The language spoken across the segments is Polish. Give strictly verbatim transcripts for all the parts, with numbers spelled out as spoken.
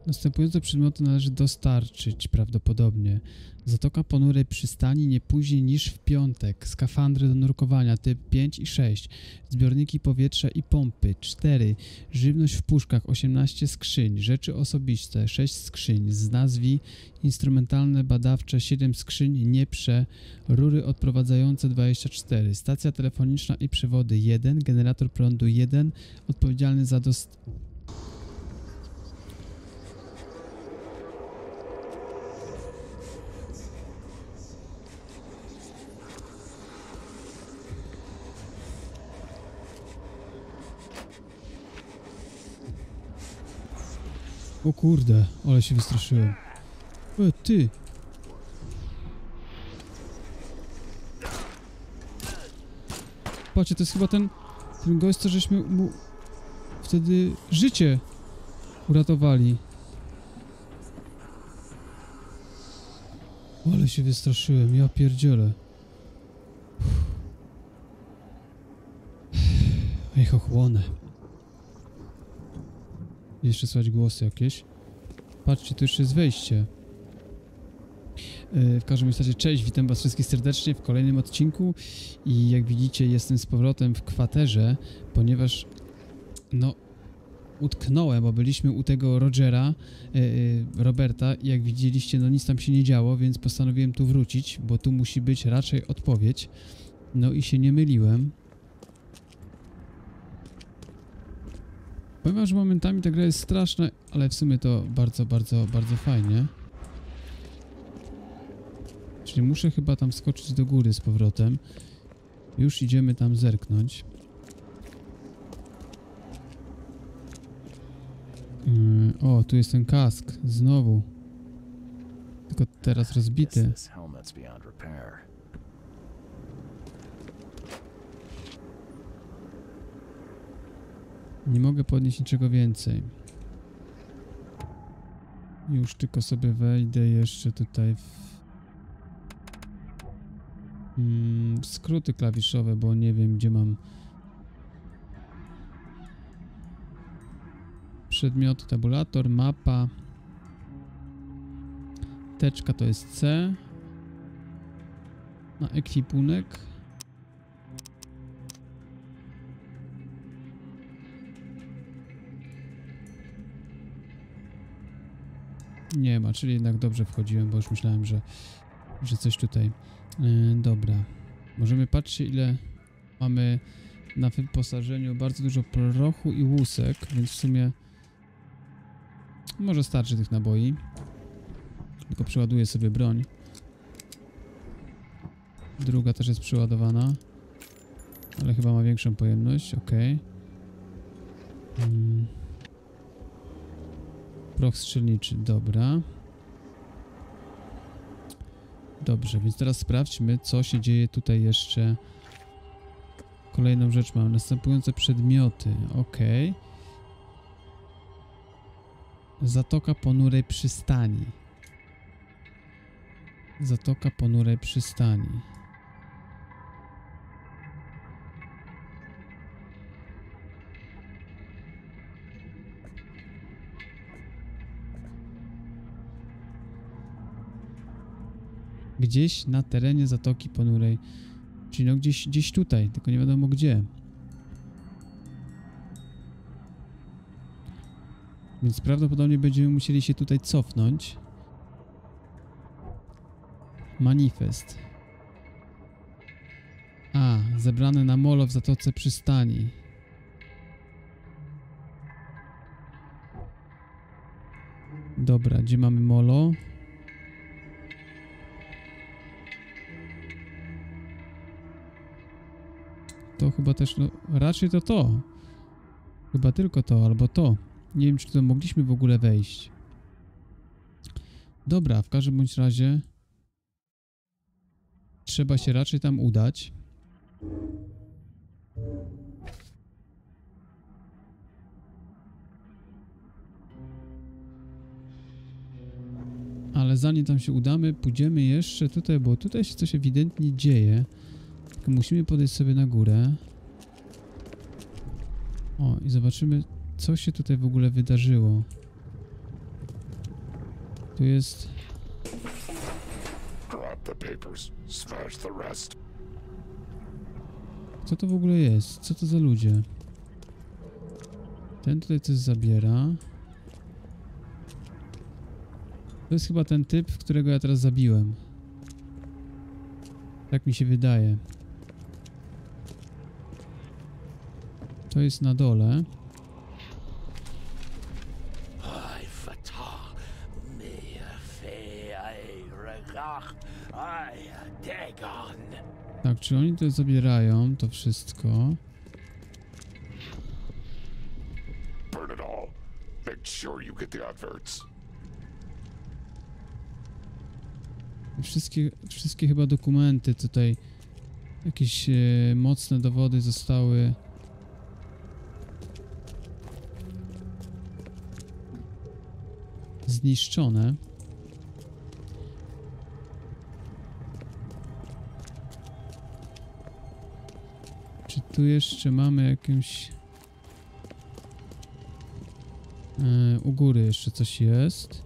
Następujące przedmioty należy dostarczyć prawdopodobnie. Zatoka ponurej przystani nie później niż w piątek. Skafandry do nurkowania typ pięć i sześć. Zbiorniki powietrza i pompy cztery. Żywność w puszkach osiemnaście skrzyń. Rzeczy osobiste sześć skrzyń. Z nazwi instrumentalne badawcze siedem skrzyń. Nieprze. Rury odprowadzające dwadzieścia cztery. Stacja telefoniczna i przewody jeden. Generator prądu jeden. Odpowiedzialny za dost... O kurde, ale się wystraszyłem. E, ty! Patrzcie, to jest chyba ten, ten gość, co żeśmy mu wtedy życie uratowali. Ale się wystraszyłem, ja pierdzielę. Niech ochłonę. Jeszcze słychać głosy jakieś. Patrzcie, tu jeszcze jest wejście. Yy, w każdym razie, cześć, witam was wszystkich serdecznie w kolejnym odcinku. I jak widzicie, jestem z powrotem w kwaterze, ponieważ no utknąłem, bo byliśmy u tego Rogera, yy, Roberta i jak widzieliście, no nic tam się nie działo, więc postanowiłem tu wrócić, bo tu musi być raczej odpowiedź. No i się nie myliłem. Powiem, że momentami ta gra jest straszna, ale w sumie to bardzo, bardzo, bardzo fajnie. Czyli muszę chyba tam skoczyć do góry z powrotem. Już idziemy tam zerknąć. Yy, o, tu jest ten kask. Znowu. Tylko teraz rozbity. Nie mogę podnieść niczego więcej. Już tylko sobie wejdę jeszcze tutaj w... Mm, skróty klawiszowe, bo nie wiem, gdzie mam... Przedmioty, tabulator, mapa. Teczka to jest C. Na ekwipunek. Nie ma, czyli jednak dobrze wchodziłem, bo już myślałem, że, że coś tutaj... Yy, dobra. Możemy patrzeć, ile mamy na wyposażeniu. Bardzo dużo prochu i łusek, więc w sumie może starczy tych naboi. Tylko przeładuję sobie broń. Druga też jest przeładowana, ale chyba ma większą pojemność. Ok. Hmm. Proch strzelniczy, dobra. Dobrze, więc teraz sprawdźmy, co się dzieje tutaj jeszcze. Kolejną rzecz mam. Następujące przedmioty. Ok. Zatoka ponurej przystani. Zatoka ponurej przystani. Gdzieś na terenie Zatoki Ponurej. Czyli no gdzieś, gdzieś tutaj, tylko nie wiadomo gdzie. Więc prawdopodobnie będziemy musieli się tutaj cofnąć. Manifest. A, zebrane na molo w Zatoce Przystani. Dobra, gdzie mamy molo? To chyba też, no raczej to to. Chyba tylko to, albo to. Nie wiem, czy tutaj mogliśmy w ogóle wejść. Dobra, w każdym bądź razie trzeba się raczej tam udać. Ale zanim tam się udamy, pójdziemy jeszcze tutaj, bo tutaj się coś ewidentnie dzieje. Tylko musimy podejść sobie na górę. O, i zobaczymy, co się tutaj w ogóle wydarzyło. Tu jest... Drop the papers. Smash the rest. Co to w ogóle jest? Co to za ludzie? Ten tutaj coś zabiera. To jest chyba ten typ, którego ja teraz zabiłem. Tak mi się wydaje. To jest na dole. Tak, czy oni to zabierają, to wszystko? Burn it all. Make sure you get the adverts. Wszystkie, wszystkie chyba dokumenty tutaj, jakieś e, mocne dowody zostały zniszczone. Czy tu jeszcze mamy jakąś... E, u góry jeszcze coś jest.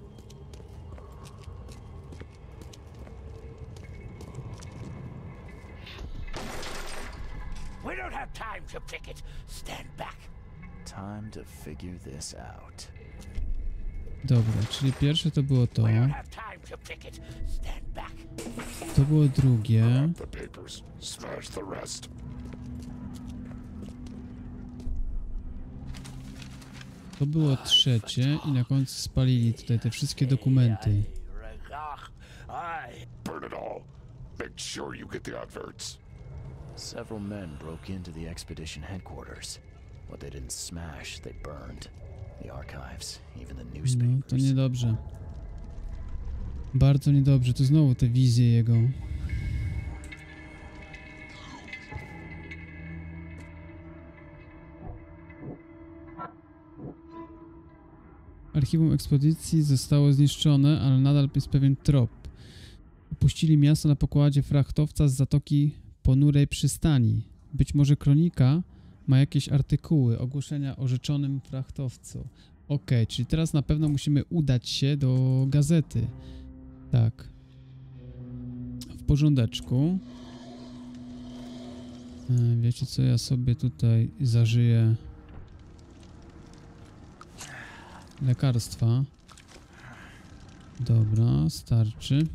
We don't have time to pick it. Stand back. Time to figure this out. Dobra, czyli pierwsze to było to. We don't have time to pick it. Stand back. To było drugie. Drop the papers. Smash the rest. To było trzecie i na końcu spalili tutaj te wszystkie dokumenty. Burn it all. Make sure you get the adverts. Several men broke into the expedition headquarters. What they didn't smash, they burned. The archives, even the No, to newspapers. niedobrze. Bardzo niedobrze. To znowu te wizje jego. Archiwum ekspedycji zostało zniszczone, ale nadal jest pewien trop. Opuścili miasto na pokładzie frachtowca z zatoki Ponurej Przystani. Być może kronika ma jakieś artykuły, ogłoszenia o rzeczonym frachtowcu. Ok, czyli teraz na pewno musimy udać się do gazety. Tak. W porządeczku. E, wiecie co, ja sobie tutaj zażyję lekarstwa. Dobra, starczy.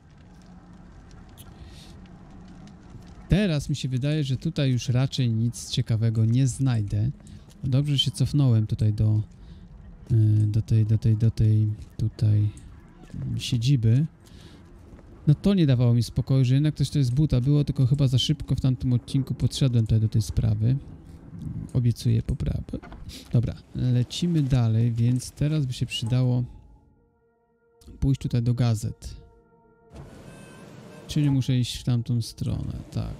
Teraz mi się wydaje, że tutaj już raczej nic ciekawego nie znajdę. Dobrze, że się cofnąłem tutaj do, do tej, do tej, do tej tutaj siedziby. No to nie dawało mi spokoju, że jednak coś to jest buta. Było tylko chyba za szybko w tamtym odcinku podszedłem tutaj do tej sprawy. Obiecuję poprawę. Dobra, lecimy dalej, więc teraz by się przydało pójść tutaj do gazet. Czyli muszę iść w tamtą stronę, tak.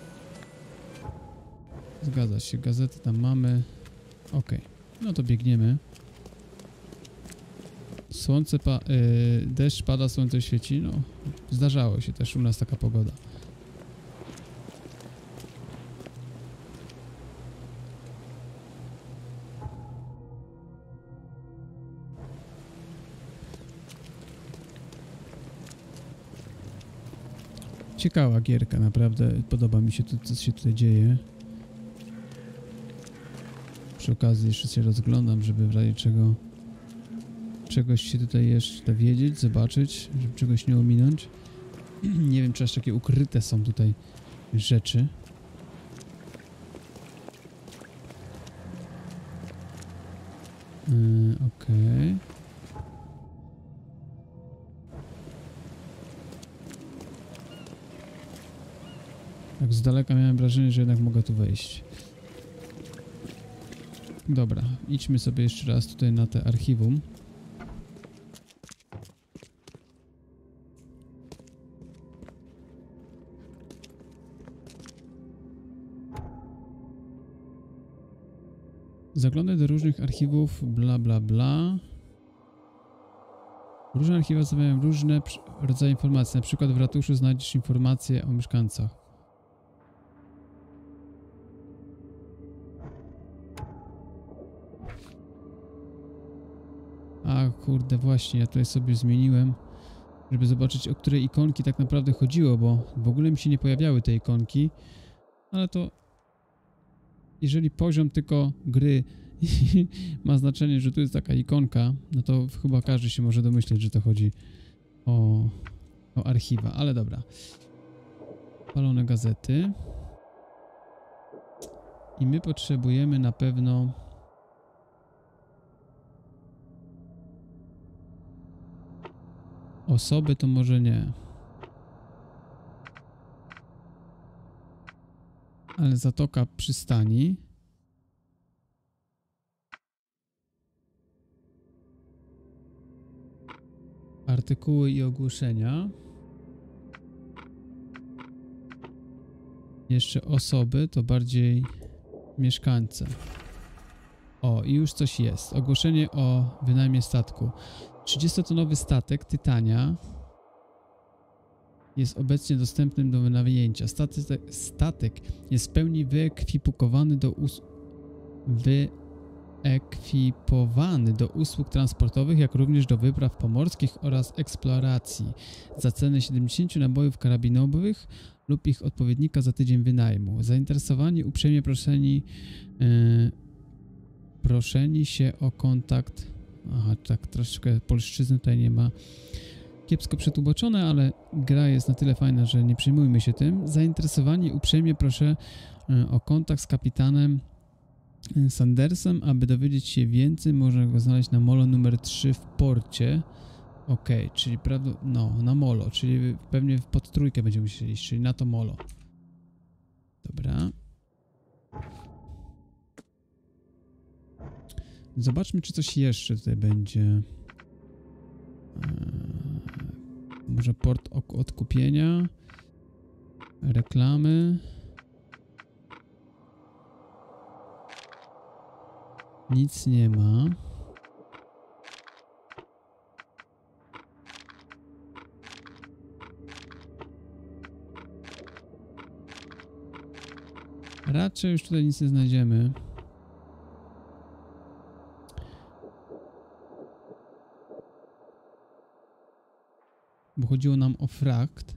Zgadza się, gazety tam mamy. Ok, no to biegniemy. Słońce pa... Yy, deszcz pada, słońce świeci, no. Zdarzało się też u nas taka pogoda. Ciekawa gierka, naprawdę podoba mi się to, co się tutaj dzieje. Przy okazji jeszcze się rozglądam, żeby w razie czego czegoś się tutaj jeszcze dowiedzieć, zobaczyć, żeby czegoś nie ominąć. Nie wiem, czy aż takie ukryte są tutaj rzeczy. Yy, Okej. Okay. Tak z daleka miałem wrażenie, że jednak mogę tu wejść. Dobra, idźmy sobie jeszcze raz tutaj na te archiwum. Zaglądaj do różnych archiwów, bla bla bla. Różne archiwa zawierają różne rodzaje informacji. Na przykład w ratuszu znajdziesz informacje o mieszkańcach. A, kurde, właśnie, ja tutaj sobie zmieniłem, żeby zobaczyć, o które ikonki tak naprawdę chodziło, bo w ogóle mi się nie pojawiały te ikonki, ale to jeżeli poziom tylko gry ma znaczenie, że tu jest taka ikonka, no to chyba każdy się może domyśleć, że to chodzi o, o archiwa, ale dobra. Palone gazety. I my potrzebujemy na pewno osoby, to może nie. Ale zatoka przystani. Artykuły i ogłoszenia. Jeszcze osoby, to bardziej mieszkańcy. O, i już coś jest. Ogłoszenie o wynajmie statku. trzydziestotonowy statek Tytania jest obecnie dostępnym do wynajęcia. Statek, statek jest w pełni wyekwipowany do us wyekwipowany do usług transportowych, jak również do wypraw pomorskich oraz eksploracji. Za cenę siedemdziesięciu nabojów karabinowych lub ich odpowiednika za tydzień wynajmu. Zainteresowani uprzejmie proszeni yy, proszeni się o kontakt. Aha, tak troszeczkę polszczyzny tutaj nie ma. Kiepsko przetłumaczone, ale gra jest na tyle fajna, że nie przejmujmy się tym. Zainteresowani uprzejmie proszę yy, o kontakt z kapitanem Sandersem, aby dowiedzieć się więcej. Można go znaleźć na molo numer trzy w porcie. Ok, czyli prawda, no, na molo, czyli pewnie pod trójkę będziemy musieli iść, czyli na to molo. Dobra. Zobaczmy, czy coś jeszcze tutaj będzie. Eee, może port odkupienia. Reklamy. Nic nie ma. Raczej już tutaj nic nie znajdziemy. Bo chodziło nam o frakt.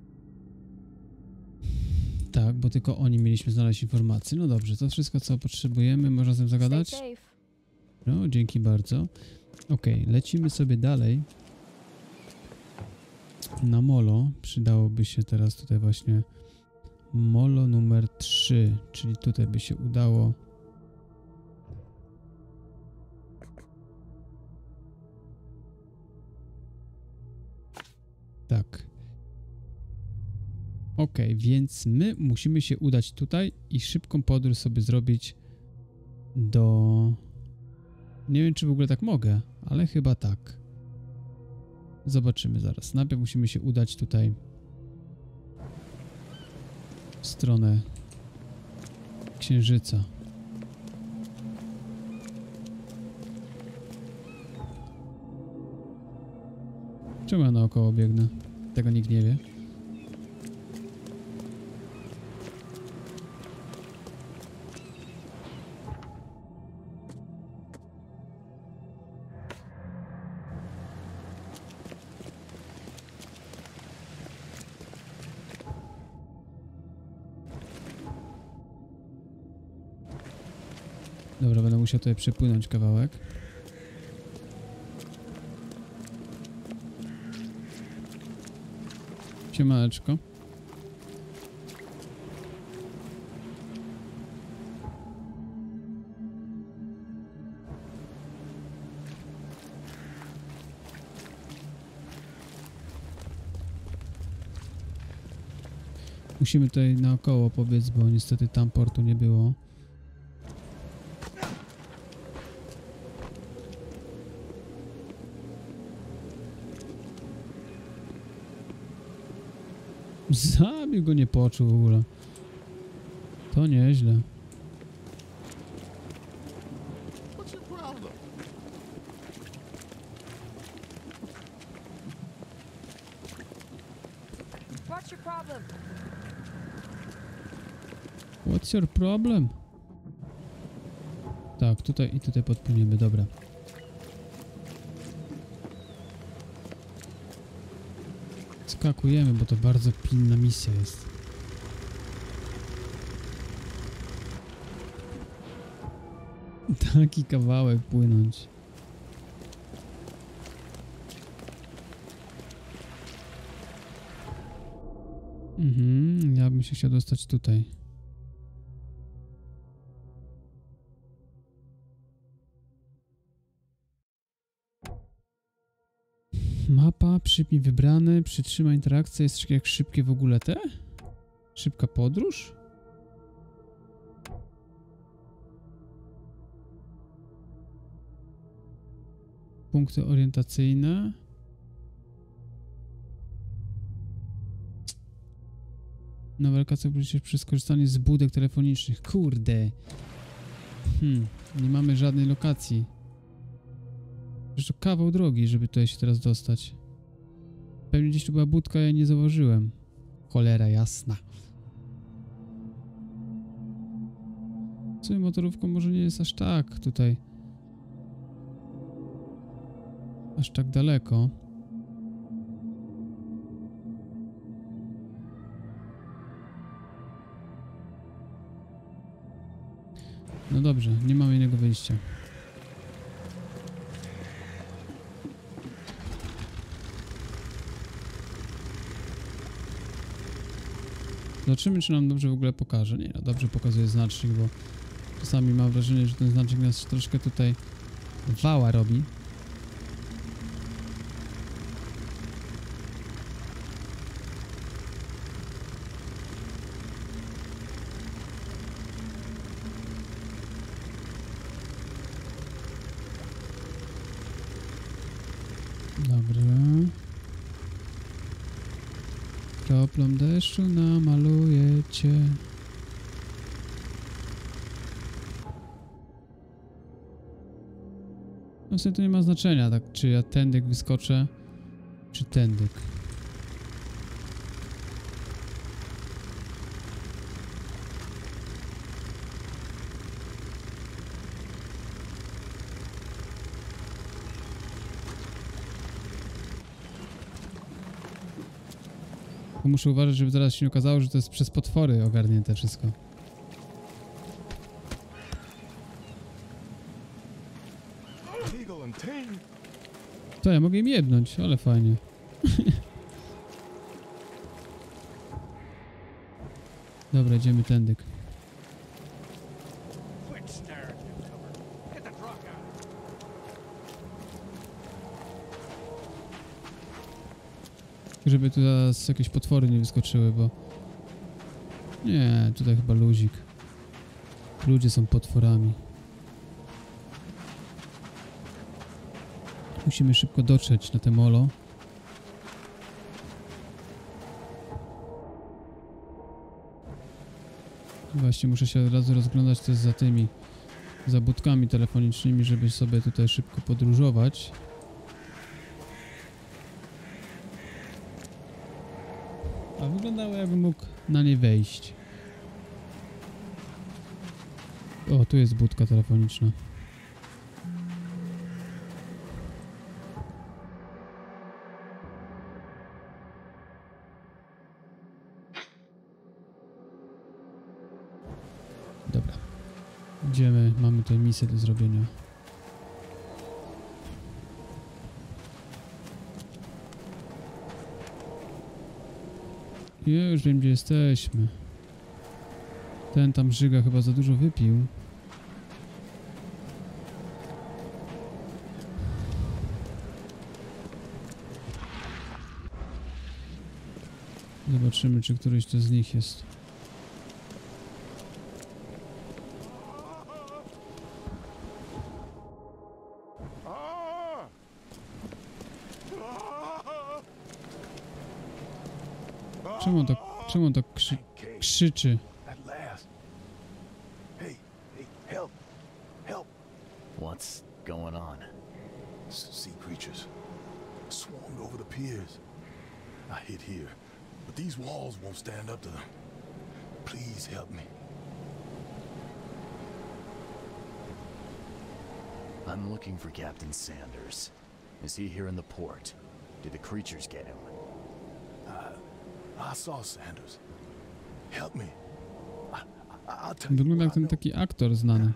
Tak, bo tylko oni mieliśmy znaleźć informacje. No dobrze, to wszystko, co potrzebujemy. Można z tym zagadać? No, dzięki bardzo. Ok, lecimy sobie dalej. Na molo. Przydałoby się teraz tutaj właśnie molo numer trzy, czyli tutaj by się udało tak. Ok, więc my musimy się udać tutaj i szybką podróż sobie zrobić do... Nie wiem, czy w ogóle tak mogę, ale chyba tak. Zobaczymy zaraz. Najpierw musimy się udać tutaj w stronę Księżyca. Czemu ja naokoło biegnę? Tego nikt nie wie. Dobra, będę musiał tutaj przepłynąć kawałek. Siemaneczko. Musimy tutaj naokoło pobiec, bo niestety tam portu nie było. Zabił go, nie poczuł w ogóle. To nieźle. What's your problem? What's your problem? What's your problem? Tak, tutaj i tutaj podpłyniemy, dobra. Skakujemy, bo to bardzo pilna misja jest. Taki kawałek płynąć. Mhm, ja bym się chciał dostać tutaj. Mapa, przypnij wybrany, przytrzymaj interakcję, jest coś jak szybkie w ogóle te? Szybka podróż? Punkty orientacyjne. Nowa lokacja przy skorzystaniu z budek telefonicznych. Kurde. Hmm, nie mamy żadnej lokacji. Przecież to kawał drogi, żeby tutaj się teraz dostać. Pewnie gdzieś tu była budka, ja nie zauważyłem. Cholera jasna. Co motorówką może nie jest aż tak tutaj. Aż tak daleko. No dobrze, nie mamy innego wyjścia. Zobaczymy, czy nam dobrze w ogóle pokaże. Nie, no dobrze pokazuje znacznik, bo czasami mam wrażenie, że ten znacznik nas troszkę tutaj wała robi. Dobra. Kroplą deszczu namaluję cię. No w sumie to nie ma znaczenia, tak, czy ja tędyk wyskoczę, czy tędyk. Muszę uważać, żeby zaraz się nie okazało, że to jest przez potwory ogarnięte wszystko. To ja mogę im jebnąć, ale fajnie. Dobra, idziemy tędyk. Żeby tu zaraz jakieś potwory nie wyskoczyły, bo... Nie, tutaj chyba luzik. Ludzie są potworami. Musimy szybko dotrzeć na te molo. Właśnie muszę się od razu rozglądać też za tymi za budkami telefonicznymi, żeby sobie tutaj szybko podróżować. A wyglądało, jakbym mógł na nie wejść. O, tu jest budka telefoniczna. Dobra. Idziemy, mamy tutaj misję do zrobienia. Ja już wiem, gdzie jesteśmy. Ten tam Żyga chyba za dużo wypił. Zobaczymy, czy któryś to z nich jest. Czemu on tak, czemu on tak krzy, krzyczy? What's going on? Sea creatures swarmed over the piers. I hid here, but these walls won't stand up to them. Please help me. I'm looking for Captain Sanders. Is he here in the port? Did the creatures get him? I, I saw Sanders. Help me. I, I, I'll tell you Wygląda jak what I ten know. taki aktor znany.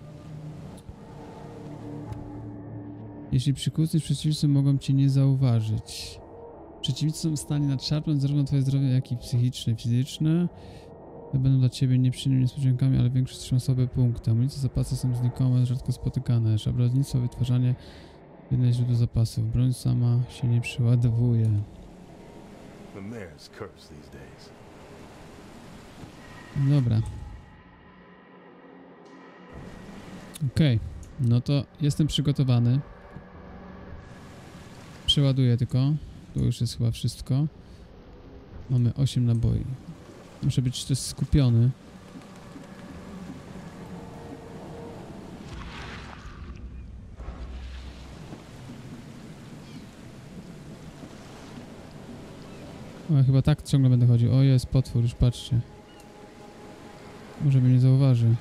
Jeśli przykucniesz przeciwnicy, mogą cię nie zauważyć. Przeciwnicy są w stanie nadszarpnąć zarówno twoje zdrowie, jak i psychiczne, fizyczne. To będą dla ciebie nieprzyjemnymi niespodziankami, ale większość trzyma słabe punkty. Amunicje zapasy są znikome, rzadko spotykane. Szablownictwo, wytwarzanie jednej źródło zapasów. Broń sama się nie przeładowuje. The mayor's cursed these days. Dobra. Okej, okay. No to jestem przygotowany. Przeładuję tylko. Tu już jest chyba wszystko. Mamy osiem naboi. Muszę być też skupiony. O, ja chyba tak ciągle będę chodził. O, jest potwór, już patrzcie. Może mnie nie zauważy.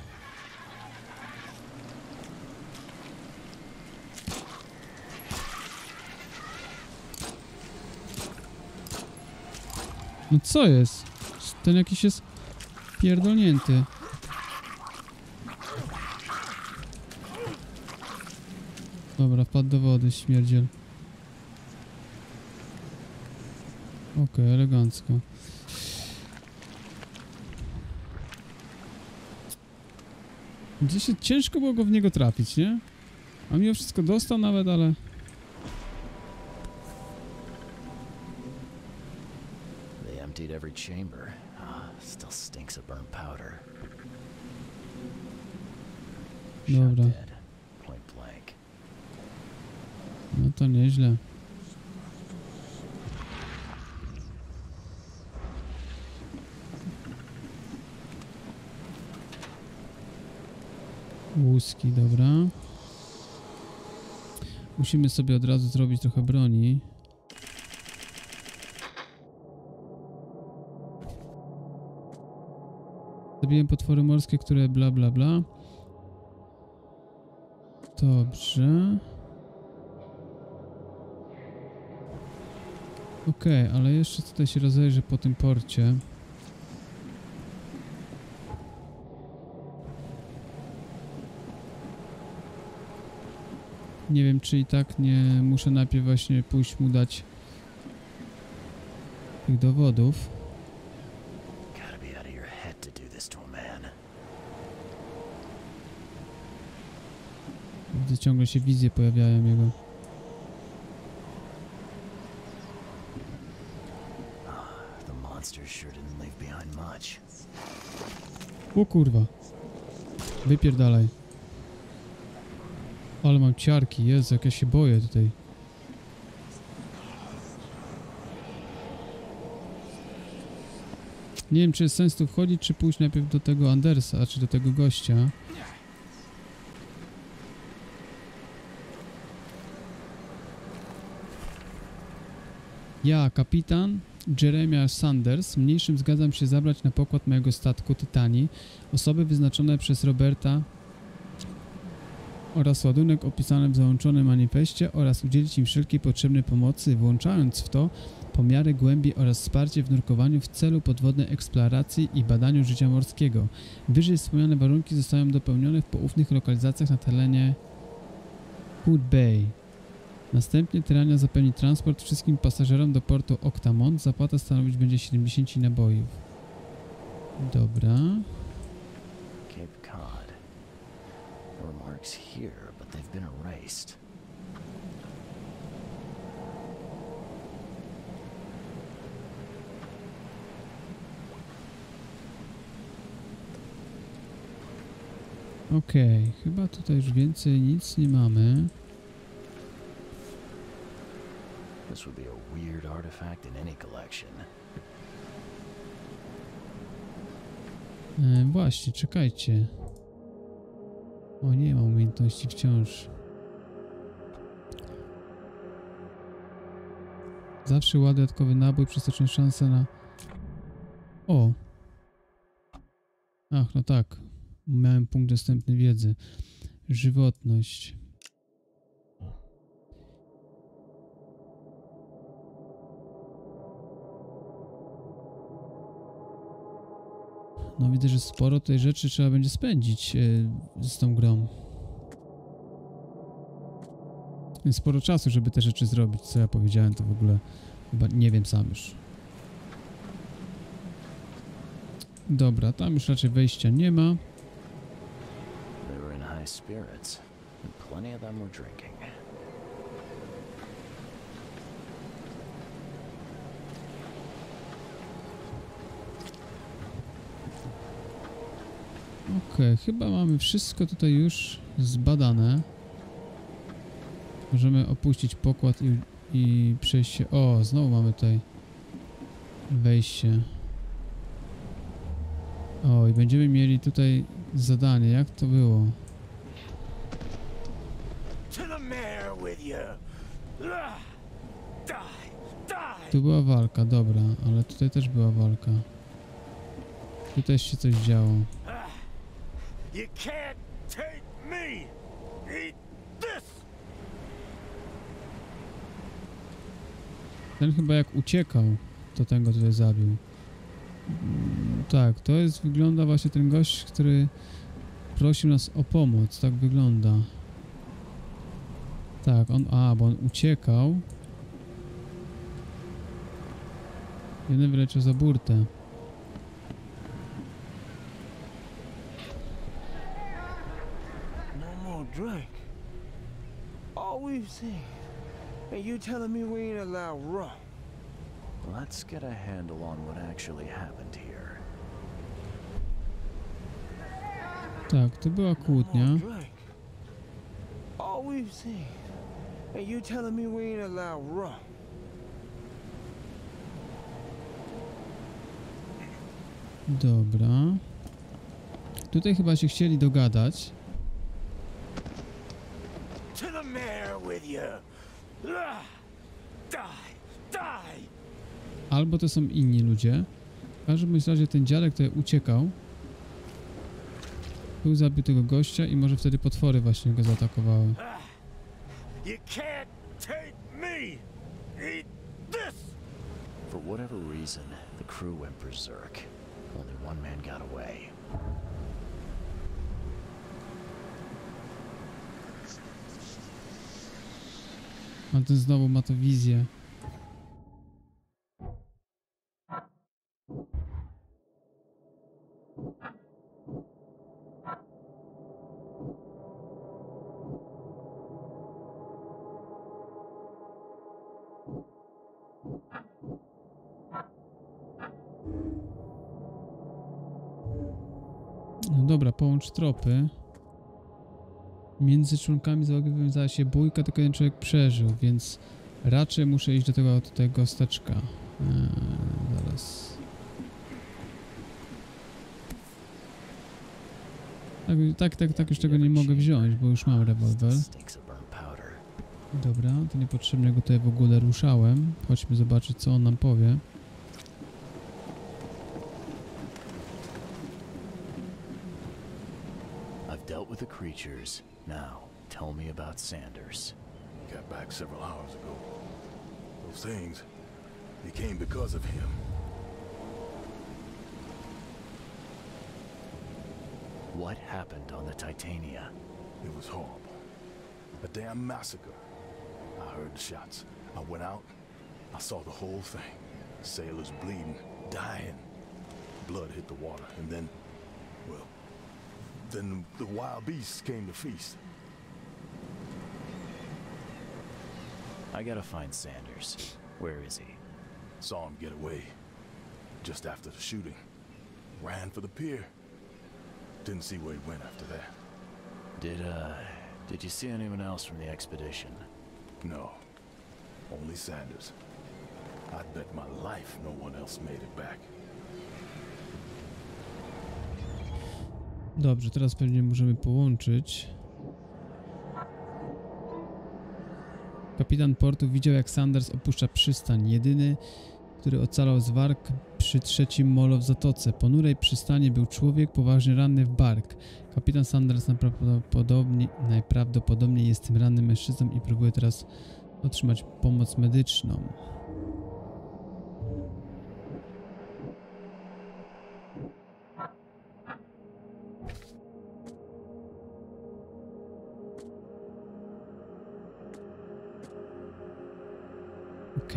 No co jest? Ten jakiś jest pierdolnięty. Dobra, wpadł do wody, śmierdziel. Okej, okay, elegancko. Gdzieś się ciężko było go w niego trafić, nie? A mimo wszystko dostał nawet, ale... They emptied every chamber. Ah, still stinks of burnt powder. Shot Dobra. dead. Point blank. No to nieźle. Łuski, dobra. Musimy sobie od razu zrobić trochę broni. Zabiłem potwory morskie, które bla bla bla. Dobrze. Okej, okay, ale jeszcze tutaj się rozejrzę po tym porcie. Nie wiem, czy i tak nie muszę najpierw właśnie pójść mu dać tych dowodów. Widzę, ciągle się wizje pojawiają jego. O kurwa. Wypierdalaj. Ale mam ciarki, Jezu, jak ja się boję tutaj. Nie wiem, czy jest sens tu wchodzić, czy pójść najpierw do tego Andersa, czy do tego gościa. Ja, kapitan Jeremiah Sanders, mniejszym zgadzam się zabrać na pokład mojego statku Tytanii osoby wyznaczone przez Roberta oraz ładunek opisany w załączonym manifestie oraz udzielić im wszelkiej potrzebnej pomocy, włączając w to pomiary głębi oraz wsparcie w nurkowaniu w celu podwodnej eksploracji i badaniu życia morskiego. Wyżej wspomniane warunki zostają dopełnione w poufnych lokalizacjach na terenie Hood Bay. Następnie Tyrania zapewni transport wszystkim pasażerom do portu Octamont. Zapłata stanowić będzie siedemdziesiąt nabojów. Dobra. Cape Cod. There were marks here, but they've been erased. Okej, okay, chyba tutaj już więcej nic nie mamy. This would be a weird artifact in any collection. E, właśnie, czekajcie. O, nie mam umiejętności wciąż. Zawsze ładuję dodatkowy nabój, przestaczą szansę na... O! Ach, no tak. Miałem punkt dostępny wiedzy. Żywotność. No widzę, że sporo tej rzeczy trzeba będzie spędzić yy, z tą grą. Jest sporo czasu, żeby te rzeczy zrobić. Co ja powiedziałem, to w ogóle chyba nie wiem sam już. Dobra, tam już raczej wejścia nie ma. They were in high spirits, and plenty of them were drinking. Okej, okay, chyba mamy wszystko tutaj już zbadane. Możemy opuścić pokład i, i przejść się... O, znowu mamy tutaj wejście. O, i będziemy mieli tutaj zadanie. Jak to było? Tu była walka, dobra, ale tutaj też była walka. Tu też się coś działo. You can't take me. Eat this. Ten chyba jak uciekał, to ten go tutaj zabił. Tak, to jest, wygląda właśnie ten gość, który prosił nas o pomoc, tak wygląda. Tak, on, a, bo on uciekał. Jeden wyleciał za burtę. No more drink. All we've seen. And you telling me we ain't allowed rum? Let's get a handle on what actually happened here. Tak, to była kłótnia. No more drink. All we've seen. And you telling me we ain't allowed rum? Dobra. Tutaj chyba się chcieli dogadać. To the mayor with you. Ah, die, die. Albo to są inni ludzie. W każdym razie ten dziadek tutaj uciekał. Był zabił tego gościa i może wtedy potwory właśnie go zaatakowały. You can't take me. Eat this. For whatever reason, the crew went berserk. Only one man got away. A ten znowu ma to wizję. No dobra, połącz tropy. Między członkami załogi wywiązała się bójka, tylko jeden człowiek przeżył, więc raczej muszę iść do tego tutaj gosteczka. Eee, zaraz. Tak, tak, tak, tak już tego nie mogę wziąć, bo już mam rewolwer. Dobra, to niepotrzebnie go tutaj w ogóle ruszałem. Chodźmy zobaczyć, co on nam powie. I've dealt with the creatures. Now, tell me about Sanders. Got back several hours ago. Those things, they came because of him. What happened on the Titania? It was horrible. A damn massacre. I heard the shots. I went out. I saw the whole thing. Sailors bleeding, dying. Blood hit the water, and then, well, then the wild beasts came to feast. I gotta find Sanders. Where is he? Saw him get away. Just after the shooting. Ran for the pier. Didn't see where he went after that. Did, uh, did you see anyone else from the expedition? No. Only Sanders. I'd bet my life no one else made it back. Dobrze, teraz pewnie możemy połączyć. Kapitan portu widział, jak Sanders opuszcza przystań. Jedyny, który ocalał z warg przy trzecim molo w zatoce. Ponurej przystani był człowiek poważnie ranny w bark. Kapitan Sanders najprawdopodobniej, najprawdopodobniej jest tym rannym mężczyzną i próbuje teraz otrzymać pomoc medyczną.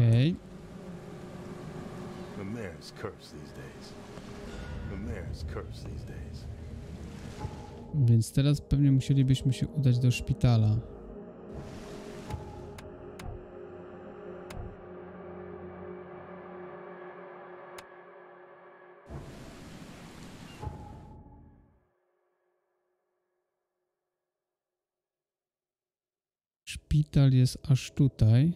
Okej. The mayor's cursed these days. The mayor's cursed these days. Więc teraz pewnie musielibyśmy się udać do szpitala. Szpital jest aż tutaj.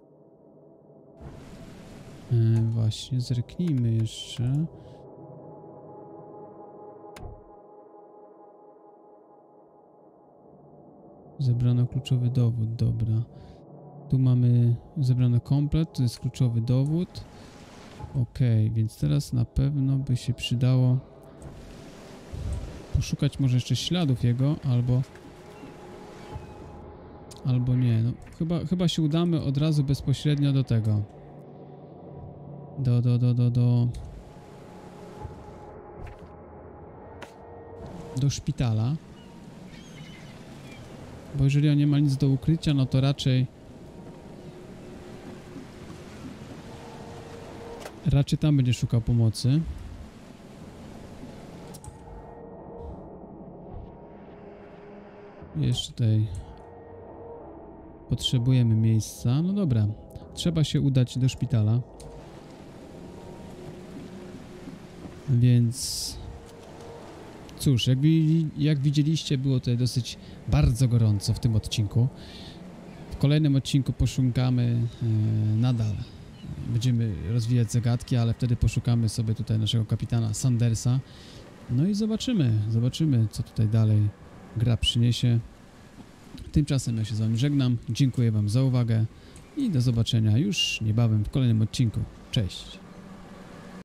E, właśnie, zerknijmy jeszcze. Zebrano kluczowy dowód, dobra. Tu mamy zebrano komplet, to jest kluczowy dowód. Ok, więc teraz na pewno by się przydało poszukać może jeszcze śladów jego, albo albo nie, no chyba, chyba się udamy od razu bezpośrednio do tego. Do, do, do, do, do... do szpitala. Bo jeżeli on nie ma nic do ukrycia, no to raczej... Raczej tam będzie szukał pomocy. Jeszcze tutaj... Potrzebujemy miejsca. No dobra. Trzeba się udać do szpitala. Więc... Cóż, jak, jak widzieliście, było tutaj dosyć bardzo gorąco w tym odcinku. W kolejnym odcinku poszukamy e, nadal. Będziemy rozwijać zagadki, ale wtedy poszukamy sobie tutaj naszego kapitana Sandersa. No i zobaczymy, zobaczymy, co tutaj dalej gra przyniesie. Tymczasem ja się z wami żegnam. Dziękuję wam za uwagę i do zobaczenia już niebawem w kolejnym odcinku. Cześć!